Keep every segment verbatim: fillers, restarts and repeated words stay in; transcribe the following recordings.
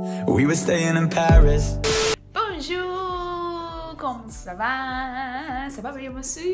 We were staying in Paris. Bonjour, ¿cómo se va? ¿Se va bien, monsieur?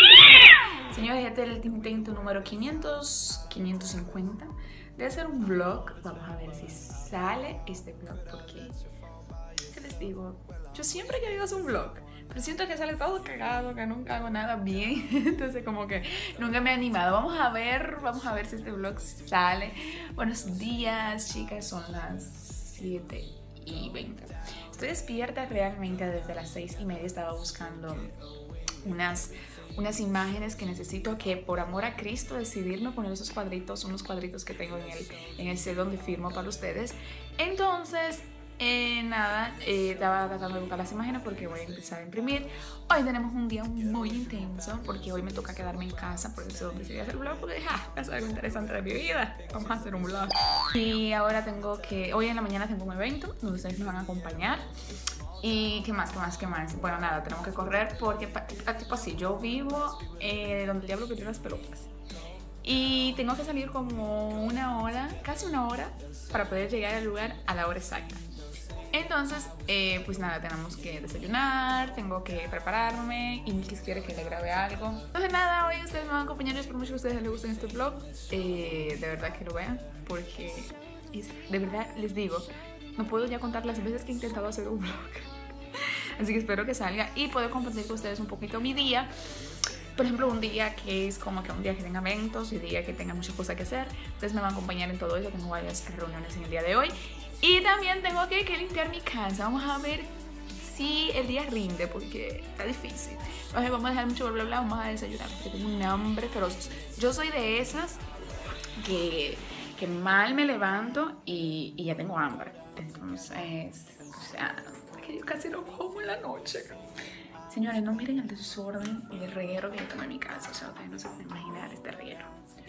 Señores, este es el intento número quinientos, quinientos cincuenta de hacer un vlog. Vamos a ver si sale este vlog porque, ¿qué les digo? Yo siempre he querido hacer un vlog, pero siento que sale todo cagado, que nunca hago nada bien. Entonces como que nunca me he animado. Vamos a ver, vamos a ver si este vlog sale. Buenos días, chicas, son las siete y veinte. Estoy despierta realmente desde las seis y media. Estaba buscando unas, unas imágenes que necesito, que por amor a Cristo decidirme poner esos cuadritos, unos cuadritos que tengo en el, en el set donde firmo para ustedes. Entonces, eh, nada, eh, estaba tratando de buscar las imágenes porque voy a empezar a imprimir. Hoy tenemos un día muy intenso porque hoy me toca quedarme en casa, por eso decidí hacer el vlog, porque dije, ah, es algo interesante de mi vida, vamos a hacer un vlog. Y ahora tengo que, hoy en la mañana tengo un evento donde ustedes me van a acompañar. Y qué más, qué más, qué más. Bueno, nada, tenemos que correr porque, tipo así, yo vivo eh, donde el diablo perdió las pelotas. Y tengo que salir como una hora, casi una hora, para poder llegar al lugar a la hora exacta. Entonces, eh, pues nada, tenemos que desayunar, tengo que prepararme y Milkis quiere que le grabe algo. Entonces nada, hoy ustedes me van a acompañar, yo espero mucho que a ustedes les guste este vlog. Eh, de verdad que lo vean, porque es, de verdad les digo, no puedo ya contar las veces que he intentado hacer un vlog. Así que espero que salga y puedo compartir con ustedes un poquito mi día. Por ejemplo, un día que es como que un día que tenga eventos y un día que tenga muchas cosas que hacer. Ustedes me van a acompañar en todo eso. Tengo varias reuniones en el día de hoy. Y también tengo que, que limpiar mi casa. Vamos a ver si el día rinde porque está difícil. Entonces vamos a dejar mucho bla bla bla. Vamos a desayunar porque tengo un hambre feroz. Yo soy de esas que, que mal me levanto y, y ya tengo hambre. Entonces, o sea, que yo casi no como en la noche. Señores, no miren el desorden y el reguero que yo tengo en mi casa. O sea, ustedes no se pueden imaginar este reguero.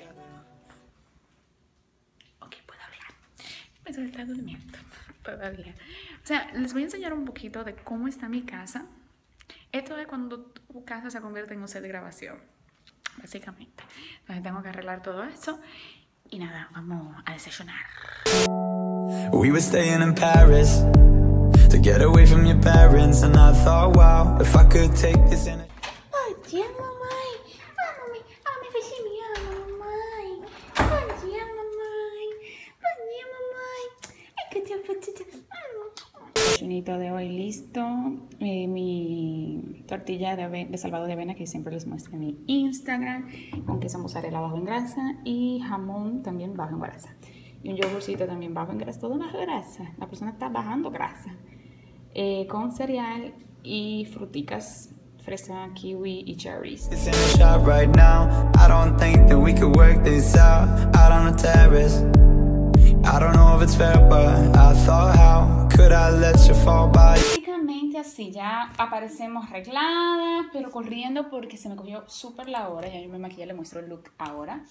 Ok, puedo hablar. Me estoy está durmiendo todavía. O sea, les voy a enseñar un poquito de cómo está mi casa. Esto es cuando tu casa se convierte en un set de grabación, básicamente. Entonces tengo que arreglar todo esto. Y nada, vamos a desayunar. We were staying in Paris to get away from your parents, and I thought, wow, if I could take this in. Bom dia, mamãe. Mamãe, a minha peixinha, mamãe. Bom dia, mamãe. Bom dia, mamãe. Ai, que dia, Desayunito de hoy listo. Eh, mi tortilla de, ave de salvado de avena que siempre les muestro en mi Instagram, con queso mozzarella bajo en grasa y jamón también bajo en grasa. Y un yogurcito también bajo en grasa, todo bajo grasa. La persona está bajando grasa. Eh, con cereal y fruticas, fresa, kiwi y cherries. It's in the shop right now. I don't think that we could work this out out on the terrace. I don't know if it's fair, but I thought, how could I let you fall by? Básicamente así, ya aparecemos arregladas, pero corriendo porque se me cogió súper la hora. Ya yo me maquillé, le muestro el look ahora.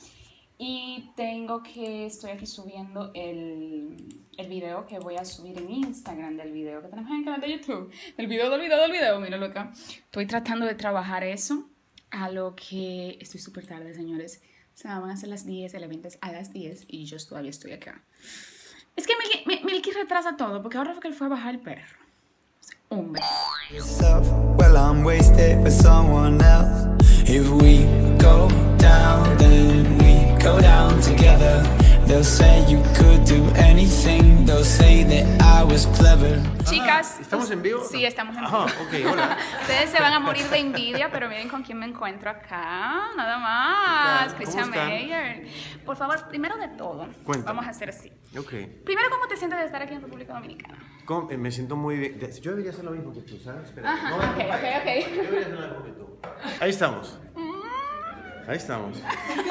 Y tengo que, estoy aquí subiendo el, el video que voy a subir en Instagram, del video que tenemos en el canal de YouTube. Del video, del video, del video, míralo acá. Estoy tratando de trabajar eso, a lo que estoy súper tarde, señores. O sea, van a ser las diez, el evento es a las diez y yo todavía estoy acá. Es que Milky, Milky retrasa todo, porque ahora fue que él fue a bajar el perro. O sea, hombre. Well, I'm wasted for someone else. If we go down, then we go down together. They'll say you could do anything. They'll say that I was clever. Chicas, ¿estamos en vivo? Sí, estamos en vivo. Ajá, ok, hola. Ustedes se van a morir de envidia, pero miren con quién me encuentro acá. Nada más, Christian Meyer. Por favor, primero de todo, Cuéntame. vamos a hacer así. Ok. Primero, ¿cómo te sientes de estar aquí en República Dominicana? ¿Cómo? Eh, me siento muy bien. Yo debería hacer lo mismo que tú, ¿sabes? Espera. Ajá, no, ok, ok, ok. Yo debería hacer lo mismo que tú. Ahí estamos. Ahí estamos.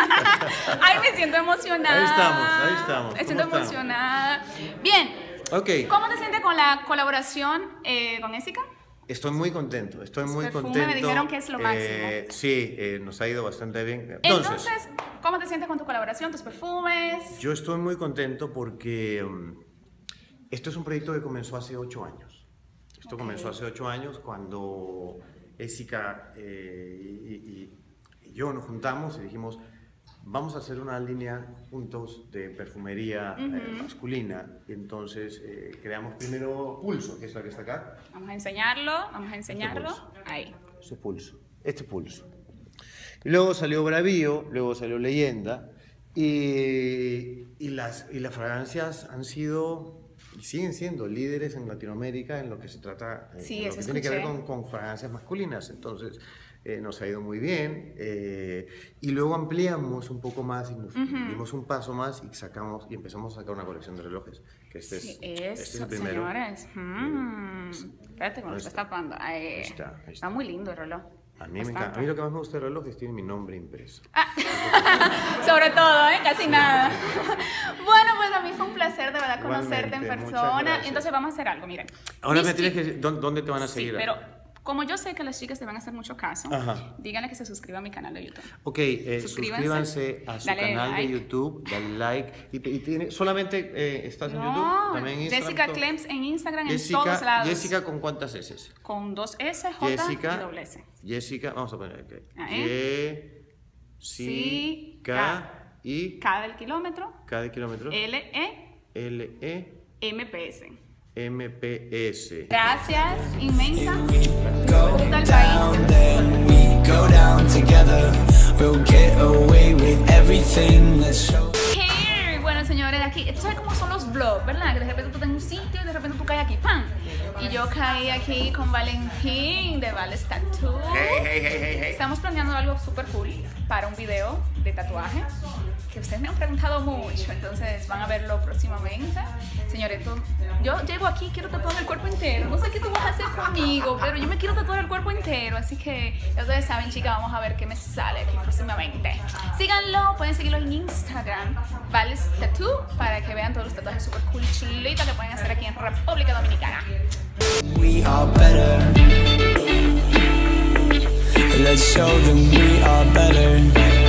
Ay, me siento emocionada. Ahí estamos, ahí estamos. Me siento ¿Cómo estamos? emocionada. Bien. Ok. ¿Cómo te sientes con la colaboración eh, con Essica? Estoy muy contento, estoy muy perfume, contento. me dijeron que es lo Eh, sí, eh, nos ha ido bastante bien. Entonces, Entonces, ¿cómo te sientes con tu colaboración, tus perfumes? yo estoy muy contento porque um, esto es un proyecto que comenzó hace ocho años. Esto Ok. comenzó hace ocho años cuando Essica eh, y, y- y yo nos juntamos y dijimos, vamos a hacer una línea juntos de perfumería uh-huh. eh, masculina. Y entonces eh, creamos primero Pulso, que es la que está acá. Vamos a enseñarlo, vamos a enseñarlo. Este Ahí. Este es Pulso. Este es Pulso. Y luego salió Bravío, luego salió Leyenda. Y, y, las, y las fragancias han sido y siguen siendo líderes en Latinoamérica en lo que se trata, sí, en lo que escuché. tiene que ver con, con fragancias masculinas. Entonces, eh, nos ha ido muy bien. Eh, y luego ampliamos un poco más y nos uh-huh. dimos un paso más y sacamos y empezamos a sacar una colección de relojes. Que este, sí, es, eso, este es el primero. Señores. Mm. Espérate, cuando se está tapando. Ay, ahí está, ahí está. Está muy lindo el reloj. A mí, me encanta. A mí lo que más me gusta del reloj es que tiene mi nombre impreso. Ah. Sobre todo, ¿eh? Casi nada. Bueno, pues a mí fue un placer de verdad conocerte en persona. Entonces vamos a hacer algo, miren. Ahora me tienes que decir dónde te van a seguir. Sí, pero como yo sé que las chicas te van a hacer mucho caso, ajá. díganle que se suscriban a mi canal de YouTube. Ok, eh, suscríbanse a su canal like. de YouTube, dale like. Y, y tiene, ¿solamente eh, estás no, en YouTube? ¿También en Instagram? Jessica Clems en Instagram, Jessica, en todos lados. Jessica, ¿con cuántas S? Con dos S, J Jessica, y doble S. Jessica, vamos a poner aquí. ¿Eh? Jessica y... K del kilómetro. K del kilómetro. L E. L E. M P S. M P S. Gracias, inmensa. Hey, bueno, señores, aquí, ¿tú sabes cómo son los vlogs, verdad? Que de repente tú tenés un sitio y de repente tú caes aquí, ¡pam! Y yo caí aquí con Valentín de Vales Tattoo. Hey, hey, hey, hey, hey. Estamos planeando algo súper cool para un video de tatuaje que ustedes me han preguntado mucho, entonces van a verlo próximamente. Señores, tú, yo llego aquí, quiero tatuarme el cuerpo entero. No sé qué tú vas a hacer conmigo, pero yo me quiero tatuar el cuerpo entero. Así que ya ustedes saben, chicas, vamos a ver qué me sale aquí próximamente. Síganlo, pueden seguirlo en Instagram, Vales Tattoo, para que vean todos los tatuajes súper cool y chulitos que pueden hacer aquí en República Dominicana. We are better. Let's show them we are better.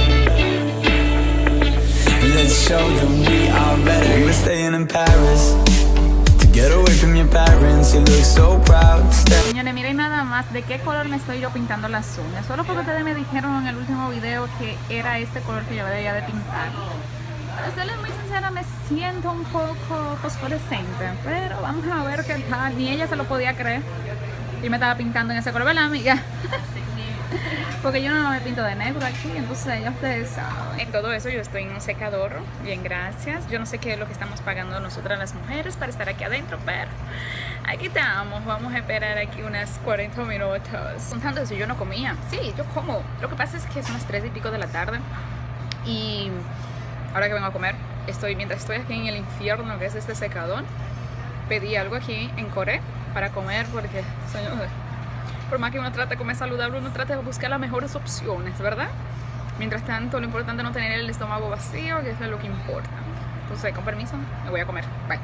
Let's show them we are better. We're staying in Paris to get away from your parents. You look so proud. Señores, miren nada más de qué color me estoy yo pintando las uñas. Solo porque ustedes me dijeron en el último video que era este color que yo debería de pintar. Para serles muy sincera, me siento un poco fosforescente, pero vamos a ver qué tal. Ni ella se lo podía creer. Yo me estaba pintando en ese color, ¿verdad, amiga? Porque yo no me pinto de negro aquí, entonces ya ustedes saben. En todo eso yo estoy en un secador, bien, gracias. Yo no sé qué es lo que estamos pagando nosotras las mujeres para estar aquí adentro, pero aquí estamos. Vamos a esperar aquí unas cuarenta minutos. Contando eso, yo no comía. Sí, yo como. Lo que pasa es que son las tres y pico de la tarde y ahora que vengo a comer, estoy mientras estoy aquí en el infierno que es este secador, pedí algo aquí en Corea para comer porque, señores, por más que uno trate de comer saludable, uno trata de buscar las mejores opciones, ¿verdad? Mientras tanto, lo importante es no tener el estómago vacío, que eso es lo que importa. Entonces, con permiso, me voy a comer. Bye.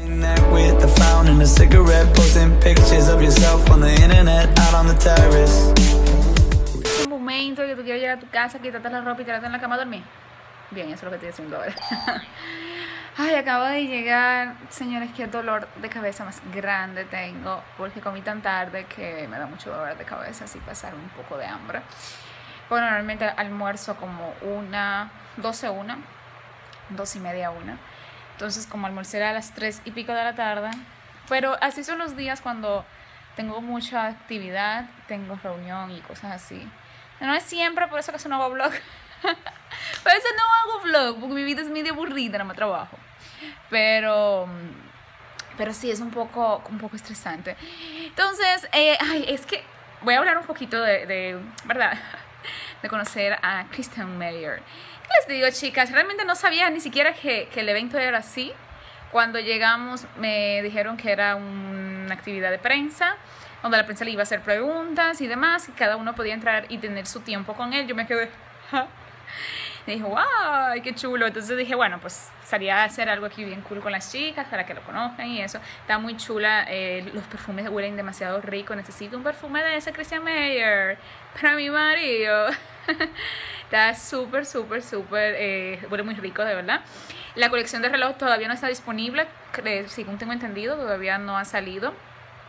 Es un momento que tú quieres llegar a tu casa, quitarte la ropa y tirarte en la cama a dormir. Bien, eso es lo que estoy haciendo ahora. Ay, acabo de llegar, señores, qué dolor de cabeza más grande tengo, porque comí tan tarde que me da mucho dolor de cabeza, así pasar un poco de hambre. Bueno, normalmente almuerzo como una, doce, una, dos y media, una. Entonces, como almorcé a las tres y pico de la tarde, pero así son los días cuando tengo mucha actividad, tengo reunión y cosas así. No es siempre, por eso que eso no hago vlog. Por eso no hago vlog, porque mi vida es medio aburrida, no me trabajo. Pero, pero sí, es un poco, un poco estresante. Entonces, eh, ay, es que voy a hablar un poquito de, de, ¿verdad? De conocer a Christian Meyer. ¿Qué les digo, chicas? Realmente no sabía ni siquiera que, que el evento era así. Cuando llegamos me dijeron que era una actividad de prensa, donde la prensa le iba a hacer preguntas y demás, y cada uno podía entrar y tener su tiempo con él. Yo me quedé... ¿ja? Y dije, wow, qué chulo. Entonces dije, bueno, pues salía a hacer algo aquí bien cool con las chicas para que lo conozcan y eso. Está muy chula, eh, los perfumes huelen demasiado rico. Necesito un perfume de ese Christian Meyer para mi marido. Está súper, súper, súper, eh, huele muy rico, de verdad. La colección de reloj todavía no está disponible, según tengo entendido, todavía no ha salido.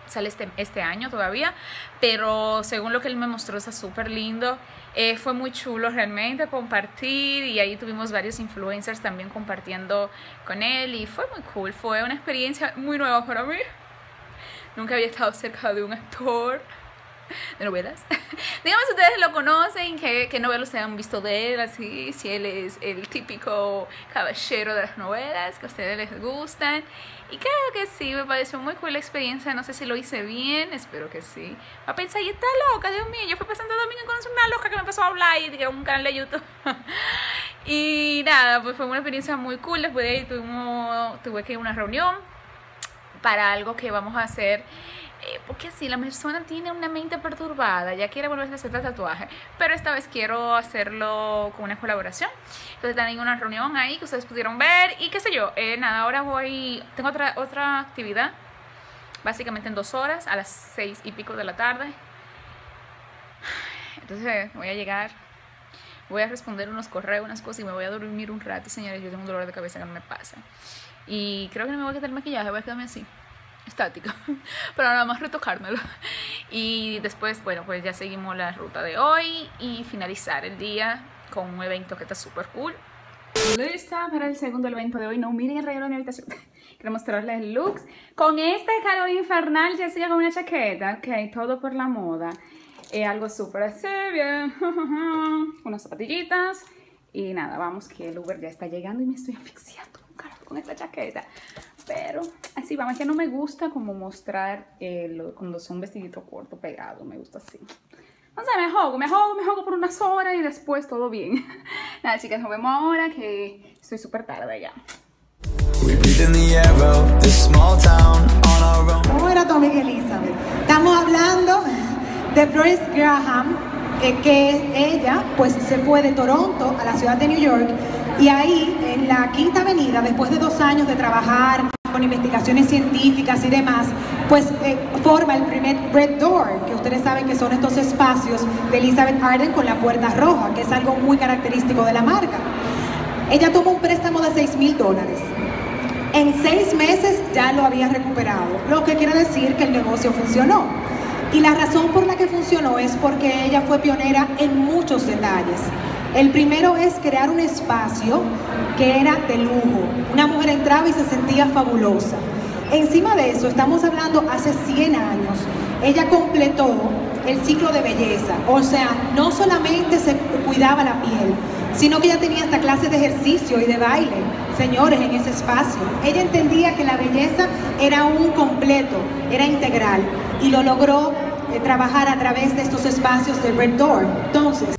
sale este, este año todavía, pero según lo que él me mostró está súper lindo. Eh, fue muy chulo realmente compartir, y ahí tuvimos varios influencers también compartiendo con él y fue muy cool, fue una experiencia muy nueva para mí. Nunca había estado cerca de un actor de novelas. Díganme si ustedes lo conocen, qué, qué novelas ustedes han visto de él, así, si él es el típico caballero de las novelas que a ustedes les gustan. Y creo que sí, me pareció muy cool la experiencia. No sé si lo hice bien, espero que sí. Va a pensar, y está loca, Dios mío, yo fui para Santo Domingo y conocí una loca que me empezó a hablar y que un canal de YouTube. Y nada, pues fue una experiencia muy cool. Después de ahí tuvimos, tuve que ir a una reunión para algo que vamos a hacer. Eh, porque así la persona tiene una mente perturbada, ya quiere volverse a hacer tatuaje, pero esta vez quiero hacerlo con una colaboración. Entonces también una reunión ahí que ustedes pudieron ver y qué sé yo. Eh, nada, ahora voy, tengo otra, otra actividad, básicamente en dos horas, a las seis y pico de la tarde. Entonces voy a llegar, voy a responder unos correos, unas cosas y me voy a dormir un rato. Señores, yo tengo un dolor de cabeza que no me pasa. Y creo que no me voy a quitar el maquillaje, voy a quedarme así, estática, pero nada más retocármelo. Y después, bueno, pues ya seguimos la ruta de hoy y finalizar el día con un evento que está súper cool. Lista para el segundo evento de hoy. No, miren el regalo de mi habitación. Quiero mostrarles looks. Con este calor infernal, ya sigo con una chaqueta, ok, todo por la moda. Eh, algo súper así, bien. Unas zapatillitas. Y nada, vamos que el Uber ya está llegando y me estoy asfixiando con esta chaqueta. Pero así vamos, ya no me gusta como mostrar eh, lo, cuando son vestiditos cortos pegados, me gusta así. No sé, me juego, me juego, me juego por unas horas y después todo bien. Nada, chicas, nos vemos ahora que estoy súper tarde ya. ¿Cómo era tu amiga Elizabeth? Estamos hablando de Joyce Graham, eh, que ella pues se fue de Toronto a la ciudad de New York. Y ahí, en la Quinta Avenida, después de dos años de trabajar con investigaciones científicas y demás, pues eh, forma el primer Red Door, que ustedes saben que son estos espacios de Elizabeth Arden con la puerta roja, que es algo muy característico de la marca. Ella tomó un préstamo de seis mil dólares. En seis meses ya lo había recuperado, lo que quiere decir que el negocio funcionó. Y la razón por la que funcionó es porque ella fue pionera en muchos detalles. El primero es crear un espacio que era de lujo. Una mujer entraba y se sentía fabulosa. Encima de eso, estamos hablando hace cien años, ella completó el ciclo de belleza. O sea, no solamente se cuidaba la piel, sino que ella tenía hasta clases de ejercicio y de baile, señores, en ese espacio. Ella entendía que la belleza era un completo, era integral, y lo logró eh, trabajar a través de estos espacios de Red Door. Entonces,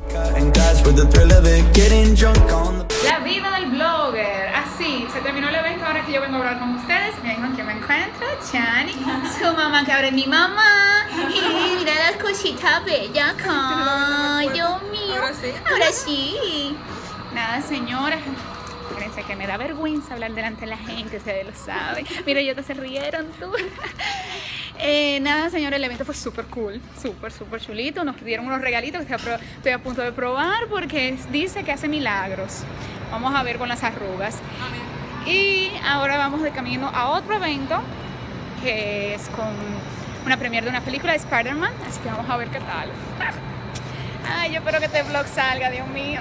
la vida del blogger. Así, se terminó el evento. Ahora que yo vengo a hablar con ustedes, miren con quién me encuentro. Chani, su mamá, que ahora es mi mamá. Y mira las cositas bellas. Ay, Dios mío. Ahora sí. Ahora sí. Nada, señora. Fíjense que me da vergüenza hablar delante de la gente, ustedes lo saben. Mira, ellos se rieron tú. Eh, nada, señores, el evento fue súper cool, súper, súper chulito. Nos dieron unos regalitos que estoy a, estoy a punto de probar porque dice que hace milagros. Vamos a ver con las arrugas. Amén. Y ahora vamos de camino a otro evento que es con una premiere de una película de Spider-Man. Así que vamos a ver qué tal. Ay, yo espero que este vlog salga, Dios mío.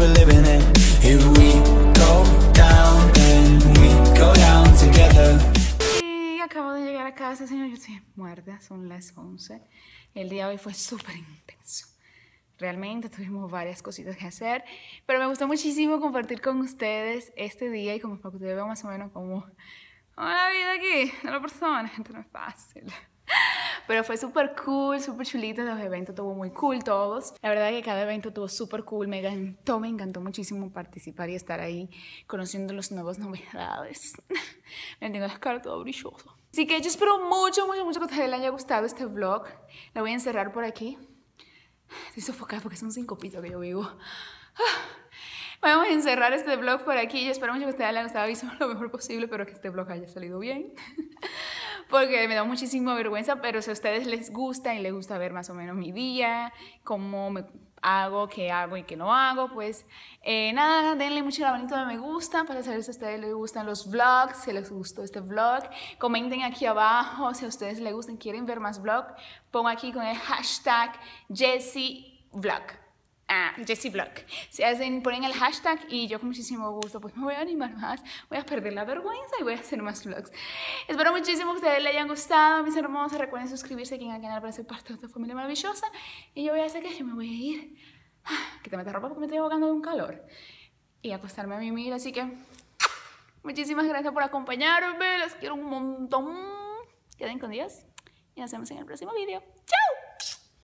Acabo de llegar a casa, señor, yo estoy muerta, son las once. El día de hoy fue súper intenso. Realmente tuvimos varias cositas que hacer, pero me gustó muchísimo compartir con ustedes este día y como para que ustedes vean más o menos cómo la vida aquí de la persona. Esto no es fácil. Pero fue súper cool, súper chulito. Los eventos estuvo muy cool todos. La verdad es que cada evento estuvo súper cool. Me encantó, me encantó muchísimo participar y estar ahí conociendo las nuevas novedades. Me tengo las caras todo brilloso. Así que yo espero mucho, mucho, mucho que a ustedes les haya gustado este vlog. Lo voy a encerrar por aquí. Estoy sofocada porque son cinco pisos que yo vivo. Vamos a encerrar este vlog por aquí. Yo espero mucho que a ustedes les haya gustado y hizo lo mejor posible, pero que este vlog haya salido bien. Porque me da muchísima vergüenza, pero si a ustedes les gusta y les gusta ver más o menos mi día, cómo me hago, qué hago y qué no hago. Pues eh, nada, denle mucho la manito de me gusta para saber si a ustedes les gustan los vlogs, si les gustó este vlog. Comenten aquí abajo si a ustedes les gustan, quieren ver más vlog. Pongo aquí con el hashtag JessieVlog. Ah, JessieVlog. Si hacen, ponen el hashtag y yo con muchísimo gusto pues me voy a animar más, voy a perder la vergüenza y voy a hacer más vlogs. Espero muchísimo que a ustedes les hayan gustado, mis hermosos. Recuerden suscribirse aquí en el canal para ser parte de esta familia maravillosa. Y yo voy a hacer que yo me voy a ir, que te metas ropa porque me estoy ahogando de un calor, y acostarme a mimir. Así que muchísimas gracias por acompañarme, les quiero un montón. Queden con Dios y nos vemos en el próximo video. ¡Chao!